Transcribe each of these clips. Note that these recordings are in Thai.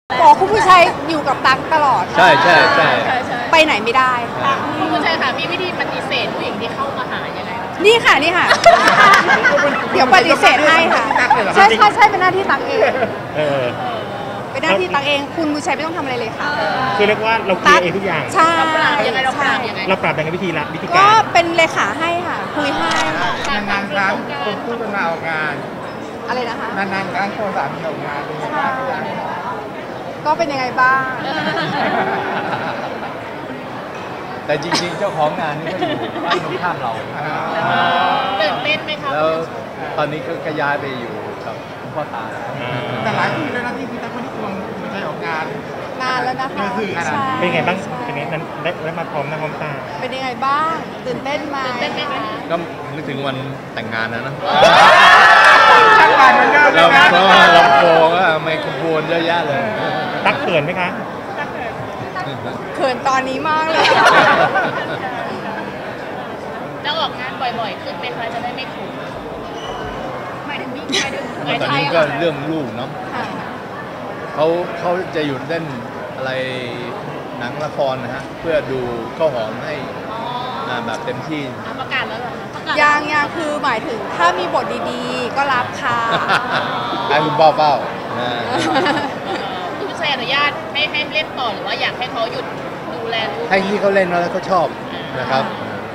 บอกคุณผู้ชายอยู่กับตั๊กตลอดใช่ไปไหนไม่ได้คุณผู้ชายค่ะมีวิธีปฏิเสธผู้หญิงที่เข้ามาหายังไงนี่ค่ะเดี๋ยวปฏิเสธให้ค่ะใช่เป็นหน้าที่ตั๊กเองเป็นหน้าที่ตั๊กเองคุณผู้ชายไม่ต้องทำอะไรเลยค่ะคือเรียกว่าเราเคลียร์เองทุกอย่างใช่เราปราบยังไงเราปราบยังไงวิธีก็การเป็นเลขาให้ค่ะคุยให้นานๆครั้งคนพูดกันมาออกงานอะไรนะคะนานๆครั้งคนสามีออกงานเป็นยังไงบ้างก็เป็นยังไงบ้างแต่จริงๆเจ้าของงานนี่ก็อยู่บ้านตรงข้ามเราตื่นเต้นไหมคะแล้วตอนนี้ก็ย้ายไปอยู่กับคุณพ่อตาแต่หลายปีแล้วนะที่พี่ตั๊กไม่ได้ควงไม่ใช่ออกงานนานแล้วนะคะเป็นไงบ้างเป็นไงนั้นได้มาพร้อมหน้าพร้อมตาเป็นยังไงบ้างตื่นเต้นไหมก็นึกถึงวันแต่งงานนะช่างงานมันเยอะเราเพราะว่าลำโพงไมโครโฟนเยอะแยะเลยตั๊กเขินไหมคะเขินตอนนี้มากเลยจะออกงานบ่อยๆขึ้นไหมคะจะได้ไม่ขุ่นหมายถึงตอนนี้ก็เรื่องลูกเนาะเขาจะหยุดเล่นอะไรหนังละครนะฮะเพื่อดูข้าวหอมให้แบบเต็มที่ประกาศแล้วเหรอยังคือหมายถึงถ้ามีบทดีๆก็รับค่ะให้คุณเป้าคุณผู้ชายอนุญาตให้เล่นต่อหรือว่าอยากให้เขาหยุดดูแลลูกให้ที่เขาเล่นแล้วเขาชอบนะครับ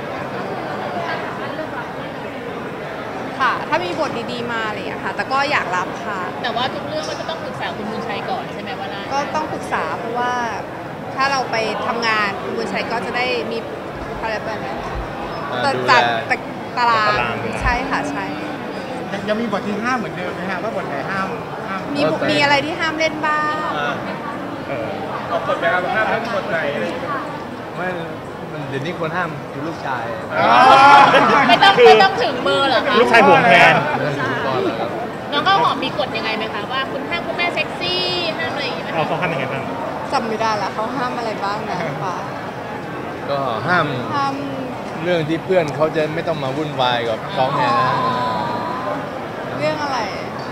ค่ะถ้ามีบทดีๆมาอะไรอย่างเงี้ยค่ะแต่ก็อยากรับค่ะแต่ว่าทุกเรื่องมันก็ต้องปรึกษาคุณบุญชัยก่อนใช่ไหมว่าก็ต้องปรึกษาเพราะว่าถ้าเราไปทำงานคุณบุญชัยก็จะได้มีอะไรแบบนั้นจัดตารางใช่ค่ะใช่ยังมีบทที่ห้ามเหมือนเดิมไหมฮะว่าบทไหนห้ามมีอะไรที่ห้ามเล่นบ้างเอาบทไหนห้ามทั้งบทไหนไม่เดี๋ยวนี้คนห้ามคือลูกชายไม่ต้องถึงมือหรอคะลูกชายห่วงแทนน้องก็หอมมีกฎยังไงไหมคะว่าคุณห้ามคุณแม่เซ็กซี่ห้ามอะไรอย่างเงี้ยเขาห้ามยังไงบ้างจำไม่ได้ละเขาห้ามอะไรบ้างนะป้าก็ห้ามเรื่องที่เพื่อนเขาจะไม่ต้องมาวุ่นวายกับเขาไงนะเรื่องอะไร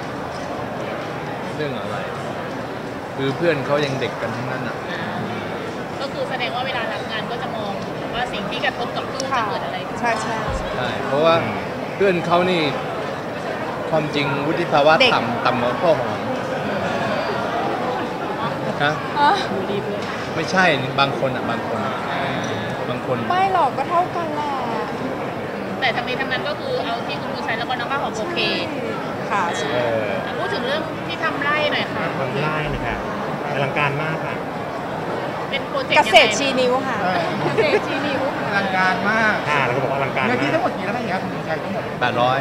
คือเพื่อนเขายังเด็กกันทั้งนั้นอ่ะก็คือแสดงว่าเวลาทำงานก็จะมองว่าสิ่งที่กระทบกับลูกจะเกิดอะไรใช่เพราะว่าเพื่อนเขานี่ความจริงวุฒิภาวะต่ำกว่าพ่อหอมนะไม่ใช่บางคนไม่หรอกก็เท่ากันแหละแต่ทั้งนี้ทั้งนั้นก็คือเอาที่คุณบุญชัยแล้วก็น้องข้าวหอมโอเคค่ะพูดถึงเรื่องที่ทำไร่หน่อยค่ะไร่เลยค่ะอลังการมากค่ะเป็นโปรเจกต์เกษตรชีนิ้วค่ะเกษตรชีนิ้วอลังการมากแล้วก็บอกอลังการเนื้อที่ทั้งหมดกี่ไร่ครับคุณบุญชัยทั้งหมด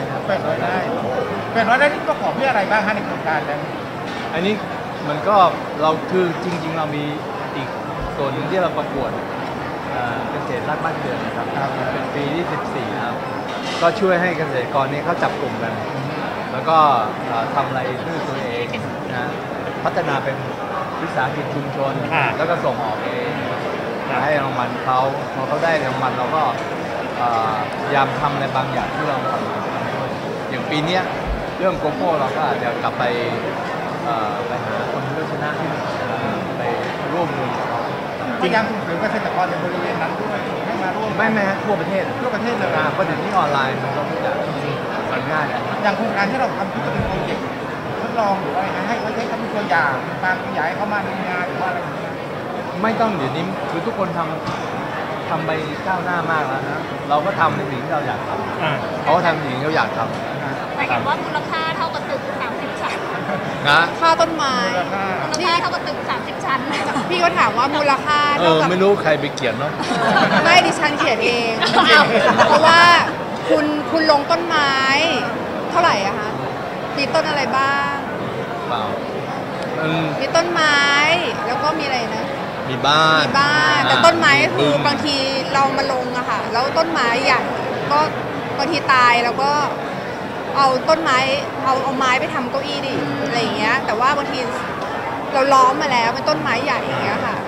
800 ไร่นี่ก็ขอเพื่ออะไรบ้างฮะในโครงการนั้นอันนี้มันก็เราคือจริงๆเรามีอีกส่วนนึงที่เราประกวดเกษตรรัฐบ้านเกิดนะครับเป็นปีที่14แล้วก็ช่วยให้เกษตรกรนี้เขาจับกลุ่มกันแล้วก็ทำอะไรด้วยตัวเองนะพัฒนาเป็นวิสาหกิจชุมชนแล้วก็ส่งออกเองให้รางวัลเขาพอเขาได้รางวัลเราก็พยายามทำในบางอย่างที่เราทำด้วยอย่างปีนี้เรื่องโกโก้เราก็อาจจะกลับไปหาคนที่ชนะที่ไปร่วมมือพยายามส่งเสริมเกษตรกรในบริเวณนั้นด้วยให้มาร่วมไม่ทั่วประเทศเลยเพราะเดี๋ยวนี้ออนไลน์มันก็ทุกอย่างมันง่ายแล้วอย่างโครงการที่เราทำที่เป็นโปรเจกต์ทดลองหรืออะไรนะให้เขาใช้เขาเป็นตัวอย่างการขยายเข้ามาในงานหรือว่าอะไรอย่างเงี้ยไม่ต้องเดี๋ยวนี้คือทุกคนทำไปก้าวหน้ามากแล้วนะเราก็ทำในสิ่งที่เราอยากทำเขาทำสิ่งที่เขาอยากทำแต่เห็นว่ามูลค่าเท่ากับตึก30 ชั้นนะค่าต้นไม้มูลค่าเท่ากับตึก30 ชั้นพี่ก็ถามว่ามูลค่าไม่รู้ใครไปเขียนเนาะไม่ดิฉันเขียนเองเพราะว่าคุณลงต้นไม้เท่าไหร่อะคะมีต้นอะไรบ้างเปล่ามีต้นไม้แล้วก็มีอะไรนะมีบ้านแต่ต้นไม้คือบางทีเรามาลงอะค่ะแล้วต้นไม้ใหญ่ก็บางทีตายแล้วก็เอาต้นไม้เอาไม้ไปทำเก้าอี้ดิอะไรอย่างเงี้ยแต่ว่าบางทีเราล้อมมาแล้วเป็นต้นไม้ใหญ่อย่างเงี้ยค่ะ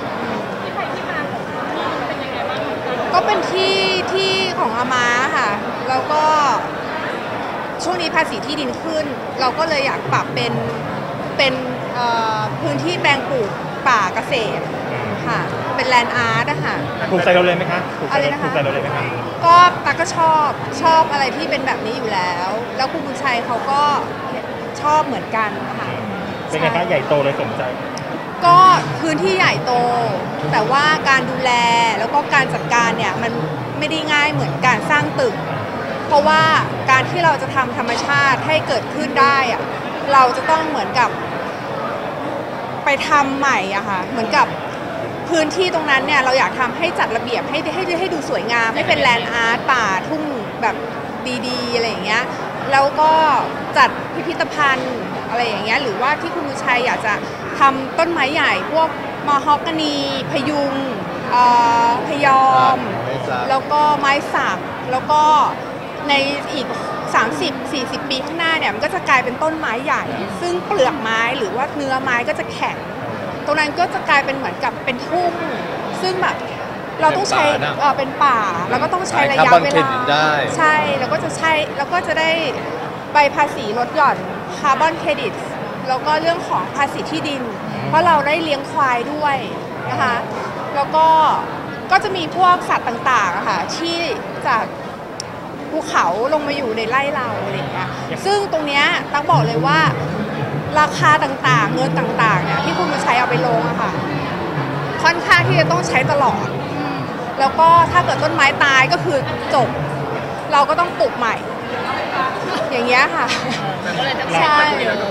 ก็เป็นที่ของอาม้าค่ะแล้วก็ช่วงนี้ภาษีที่ดินขึ้นเราก็เลยอยากปรับเป็นพื้นที่แปลงปลูกป่าเกษตรค่ะเป็นแลนด์อาร์ตอะค่ะถูกใจเราเลยไหมคะถูกใจอะไรนะคะถูกใจเราเลยไหมคะก็ตั๊กก็ชอบอะไรที่เป็นแบบนี้อยู่แล้ว แล้วคุณบุญชัยเขาก็ชอบเหมือนกันค่ะเป็นไงคะใหญ่โตเลยสนใจก็พื้นที่ใหญ่โต แต่ว่าการดูแลแล้วก็การจัดการเนี่ยมันไม่ได้ง่ายเหมือนการสร้างตึก เพราะว่าการที่เราจะทำธรรมชาติให้เกิดขึ้นได้อะเราจะต้องเหมือนกับไปทำใหม่อะค่ะเหมือนกับพื้นที่ตรงนั้นเนี่ยเราอยากทำให้จัดระเบียบให้ดูสวยงามให้เป็นแลนด์อาร์ตป่าทุ่งแบบดีๆอะไรอย่างเงี้ยแล้วก็จัดพิพิธภัณฑ์อะไรอย่างเงี้ยหรือว่าที่คุณบุญชัยอยากจะทำต้นไม้ใหญ่พวกมอฮอกกานีพยุงพยอม แล้วก็ไม้สักแล้วก็ในอีก 30-40 ปีข้างหน้าเนี่ยมันก็จะกลายเป็นต้นไม้ใหญ่ ซึ่งเปลือกไม้หรือว่าเนื้อไม้ก็จะแข็งตรงนั้นก็จะกลายเป็นเหมือนกับเป็นทุ่งซึ่งแบบเราต้องใช้เป็นป่าแล้วก็ต้องใช้ระยะเวลาใช่แล้วก็จะได้ใบภาษีลดหย่อนคาร์บอนเครดิตแล้วก็เรื่องของภาษีที่ดินเพราะเราได้เลี้ยงควายด้วยนะคะแล้วก็จะมีพวกสัตว์ต่างๆอะค่ะที่จากภูเขาลงมาอยู่ในไร่เราอะไรอย่างเงี้ยซึ่งตรงเนี้ยตั๊กบอกเลยว่าราคาต่างๆเงินต่างๆเนี่ยที่คุณบุญชัยเอาไปลงอะค่ะค่อนข้างที่จะต้องใช้ตลอดแล้วก็ถ้าเกิดต้นไม้ตายก็คือจบเราก็ต้องปลูกใหม่อย่างเงี้ยค่ะก็เลยต้องใช่เยอะ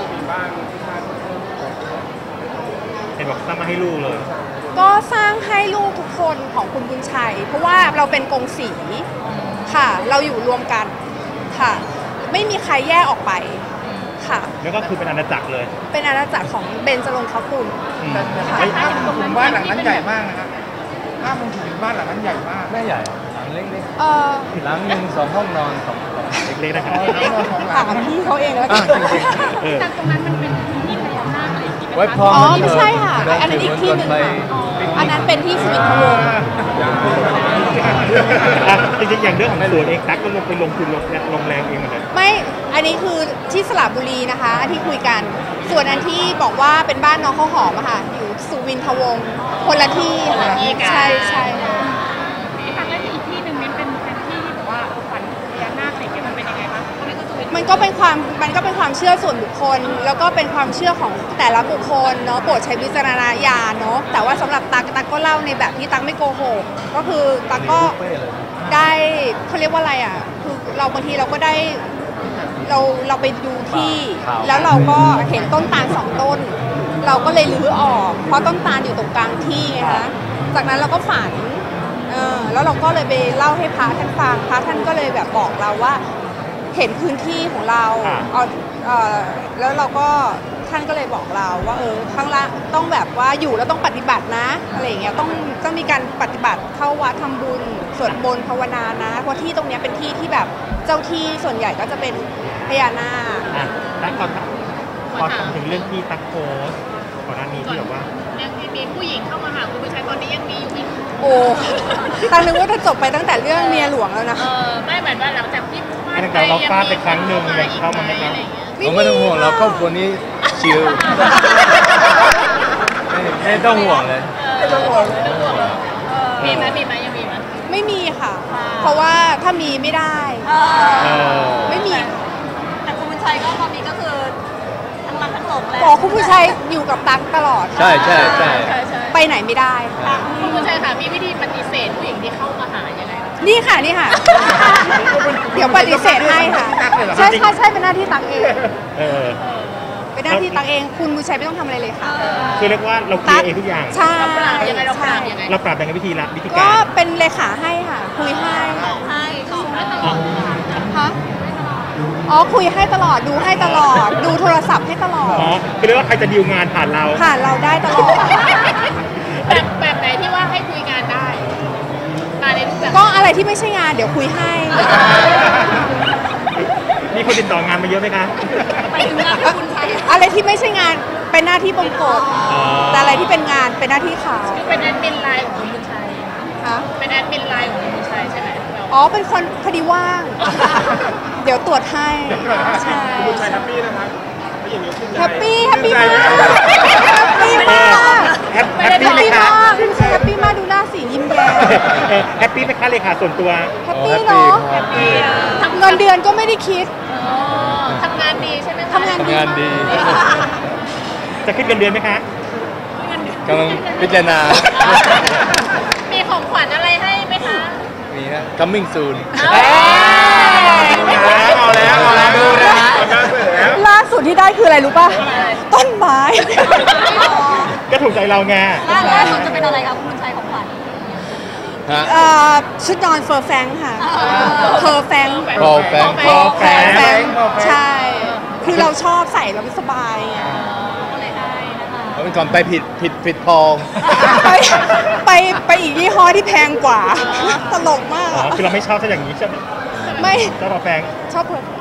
เห็นบอกสร้างมาให้ลูกเลยก็สร้างให้ลูกทุกคนของคุณบุญชัยเพราะว่าเราเป็นกงสีค่ะ เราอยู่รวมกันค่ะ ไม่มีใครแยกออกไปค่ะแล้วก็คือเป็นอาณาจักรเลยเป็นอาณาจักรของเบญจรงคกุลไอ้ภาพมุมบ้านหลังนั้นใหญ่มากนะครับภาพมุมถึงบ้านหลังนั้นใหญ่มากไม่ใหญ่หลังเล็กเออๆหลังหนึ่ง2 ห้องนอน2 เล็กๆนะครับถามพี่เขาเองแล้วกันเออตรงนั้นมันเป็นที่พญานาคอะไรอย่างงี้ไว้พร้อมอ๋อไม่ใช่ค่ะอันนั้นอีกที่หนึ่งค่ะอันนั้นเป็นที่สวิตพะวงศ์อ่ะจริงๆอย่างเรื่องของสวนเองตั๊กก็ลงทุนลงแรงเองเหมือนกันไม่อันนี้คือที่สระบุรีนะคะอันที่คุยกันส่วนอันที่บอกว่าเป็นบ้านน้องข้าวหอมอะค่ะอยู่สุวินทวงศ์คนละที่ค่ะใช่ค่ะที่ฟังแล้วอีกที่หนึ่งนี่เป็นที่ที่แบบว่าฝันพญานาคอะไรอย่างเงี้ยมันเป็นยังไงบ้างมันก็เป็นมันก็เป็นความเชื่อส่วนบุคคล แล้วก็เป็นความเชื่อของแต่ละบุคคลเนาะโปรดใช้วิจารณญาณเนาะแต่ว่าสำหรับตั๊กก็เล่าในแบบที่ตั๊กไม่โกหกก็คือตั๊กก็ได้เขาเรียกว่าอะไรอ่ะคือเราบางทีเราก็ได้เราไปดูที่แล้วเราก็เห็นต้นตาล2 ต้น เราก็เลยรื้อออกเพราะต้นตาลอยู่ตรงกลางที่ไงคะจากนั้นเราก็ฝันแล้วเราก็เลยไปเล่าให้พระท่านฟังพระท่านก็เลยแบบบอกเราว่าเห็นพื้นที่ของเราแล้วเราก็ท่านก็เลยบอกเราว่าข้างล่างต้องแบบว่าอยู่แล้วต้องปฏิบัตินะอะไรอย่างเงี้ยต้องมีการปฏิบัติเข้าวัดทำบุญสวดมนต์ภาวนานะเพราะที่ตรงเนี้ยเป็นที่ที่แบบเจ้าที่ส่วนใหญ่ก็จะเป็นพญานาคอ่ะตั๊กพอถึงเรื่องที่ตั๊กโพสต์ก่อนหน้านี้ที่แบบว่ายังมีผู้หญิงเข้ามาหาคุณผู้ชายตอนนี้ยังมีอยู่อีกโอ้ตอนนึกว่าจะจบไปตั้งแต่เรื่องเมียหลวงแล้วนะไม่เหมือนว่าหลังจากที่ตั้งแต่เราฟาดไปครั้งหนึ่งยังเข้ามาไหมครับเราไม่ต้องห่วงเราครอบครัวนี้ชิลไม่ต้องห่วงเลยมีไหมยังมีไหมไม่มีค่ะ เพราะว่าถ้ามีไม่ได้ ไม่มีแต่คุณบุญชัยก็ตอนนี้ก็คือทั้งรักทั้งหลงแล้วขอคุณผู้ชายอยู่กับตั๊กตลอดใช่ใช่ใช่ไปไหนไม่ได้คุณผู้ชายค่ะมีวิธีปฏิเสธผู้หญิงที่เข้ามาหายังไงคะนี่ค่ะ เดี๋ยวปฏิเสธให้ค่ะ ใช่เป็นหน้าที่ตั๊กเองเออเป็นหน้าที่ตั๊กเองคุณผู้ชายไม่ต้องทำอะไรเลยค่ะคือเรียกว่าเราเคลียร์เองทุกอย่างใช่เราปราบยังไงเราปราบยังไงเราปรับยังไงวิธีก็การเป็นเลขาให้ค่ะ คุยให้ให้ตอบให้อ๋อฮะอ๋อคุยให้ตลอดดูให้ตลอด ดูโทรศัพท์ให้ตลอดอ๋อคือเรียกว่าใครจะดีลงานผ่านเราผ่านเราได้ตลอดแบบไหนที่ว่าให้คุยงานได้มาในรูปแบบก็อะไรที่ไม่ใช่งานเดี๋ยวคุยให้มีคนติดต่องานมาเยอะไหมคะไปถึงงานที่คุณชัยอะไรที่ไม่ใช่งานเป็นหน้าที่บงกฎอ๋อแต่อะไรที่เป็นงานเป็นหน้าที่เขาเป็นแอดมินไลน์ของคุณชัยฮะเป็นแอดมินไลน์ของคุณชัยใช่ไหมเราอ๋อเป็นคนพอดีว่าง เดี๋ยวตรวจให้ใช่คุณชัยแฮปปี้นะครับไม่อย่างนี้ขึ้นแฮปปี้มากปี้ไหมคะเลขาส่วนตัวแฮปปี้เนาะแฮปปี้เงินเดือนก็ไม่ได้คิดทำงานดีใช่ไหมคะทำงานทำงานดีจะขึ้นเงินเดือนไหมคะกำลังพิจารณามีของขวัญอะไรให้ไหมคะมีนะ coming soon เอาแล้วดูนะแล้วล่าสุดที่ได้คืออะไรรู้ป่ะ ต้นไม้ก็ถูกใจเราไงล่าสุดจะเป็นอะไรคะคุณชัยของขวัญฮะชุดนอนเฟอร์แฟงค่ะเพอร์แฟงพอแฟงแฟงใช่ คือเราชอบใส่แล้วมันสบายไงก็เลยได้นะคะเขาเป็นก่อนไปผิดพองไปอีกยี่ห้อที่แพงกว่า ตลกมากอ๋ออะคือเราไม่ชอบถ้าอย่างนี้ใช่ไหมไม่เจ้าปอแฟงชอบเพอร์แฟง